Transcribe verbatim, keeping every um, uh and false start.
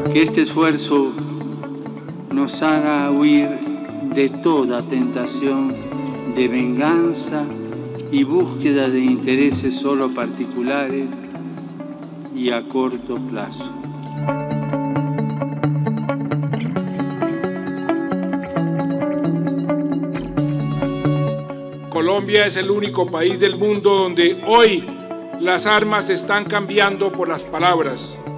Que este esfuerzo nos haga huir de toda tentación de venganza y búsqueda de intereses solo particulares y a corto plazo. Colombia es el único país del mundo donde hoy las armas están cambiando por las palabras.